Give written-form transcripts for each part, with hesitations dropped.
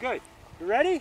Good. You ready?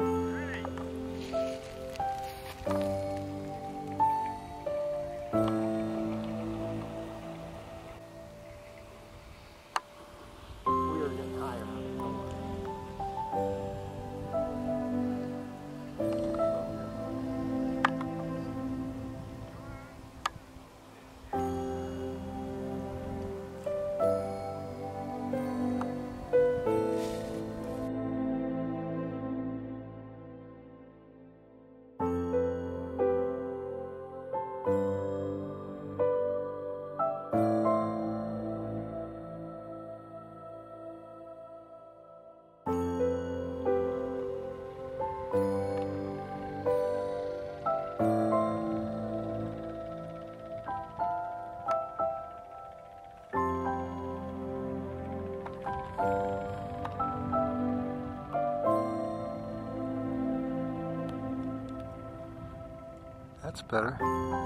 That's better.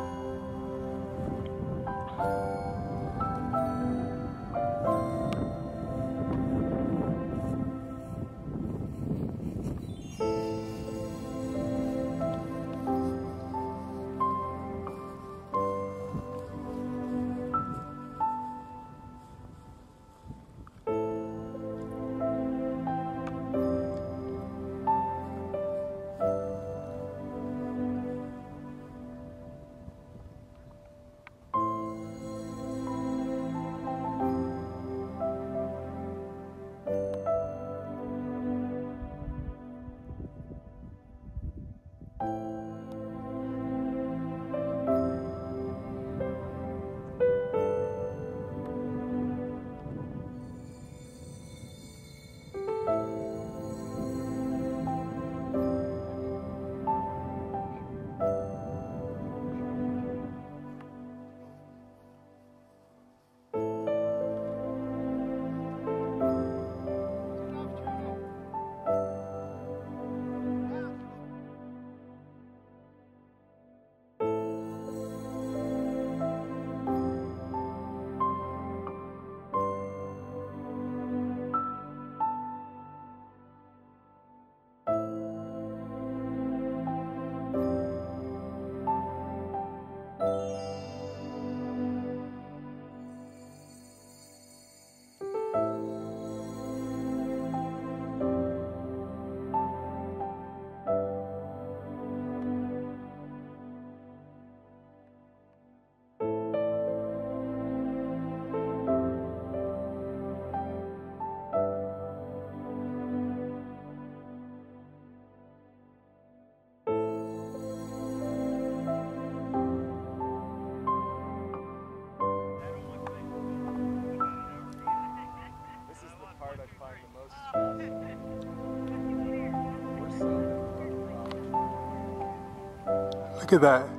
Look at that.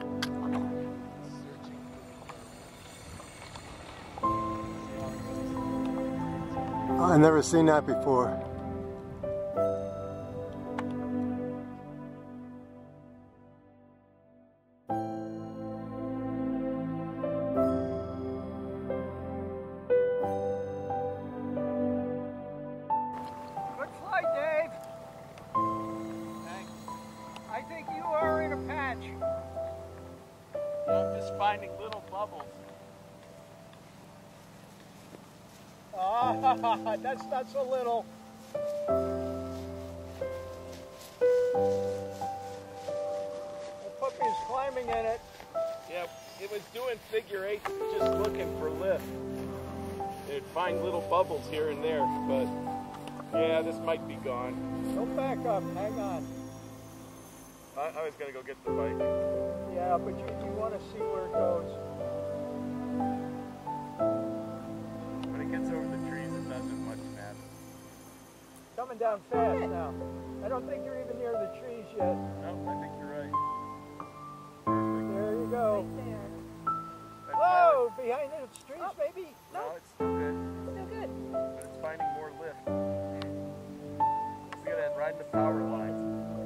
I've never seen that before. Good flight, Dave. Thanks. I think you are in a patch. I'm just finding little bubbles. Ah, that's not so little. The puppy is climbing in it. Yeah, it was doing figure eights, just looking for lift. It'd find little bubbles here and there, but yeah, this might be gone. Don't back up, hang on. I was gonna go get the bike. Yeah, but you want to see where it goes. When it gets over the trees, it doesn't much matter. Coming down fast now. I don't think you're even near the trees yet. No, I think you're right. Perfect. There you go. Right there. Whoa, behind the trees, maybe? No, it's still good. Still good. But it's finding more lift. It's gonna ride the power lines.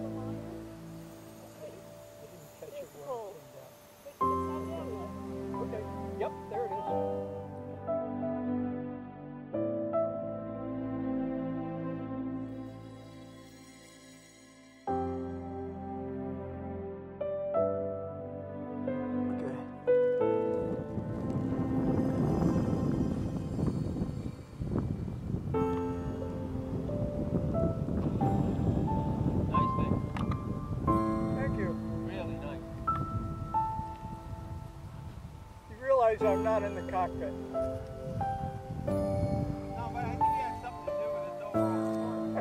Okay, yep, there it is. because I'm not in the cockpit. No, but I think it has something to do with its overall.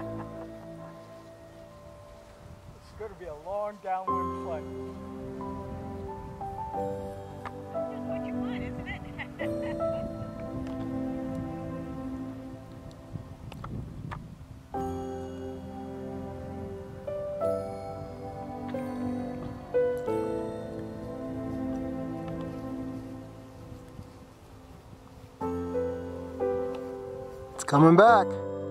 It's going to be a long downwind flight. That's just what you want, isn't it? It's coming back.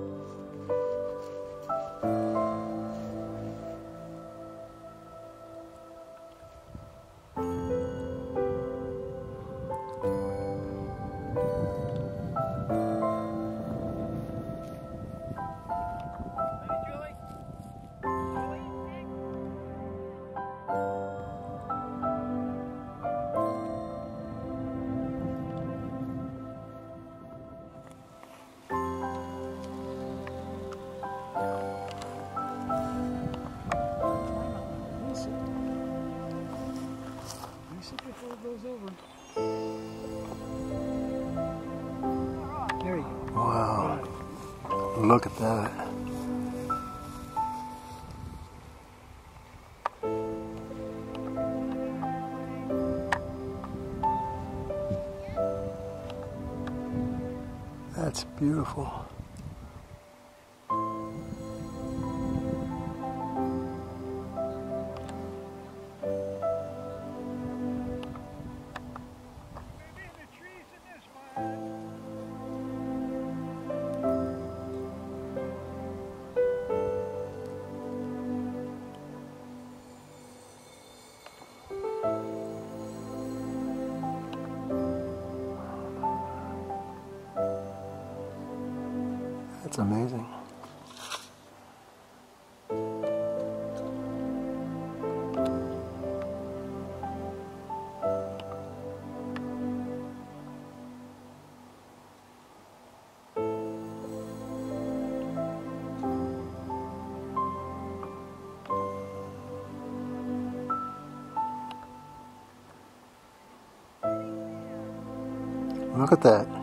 Wow, look at that. That's beautiful. That's amazing. Look at that.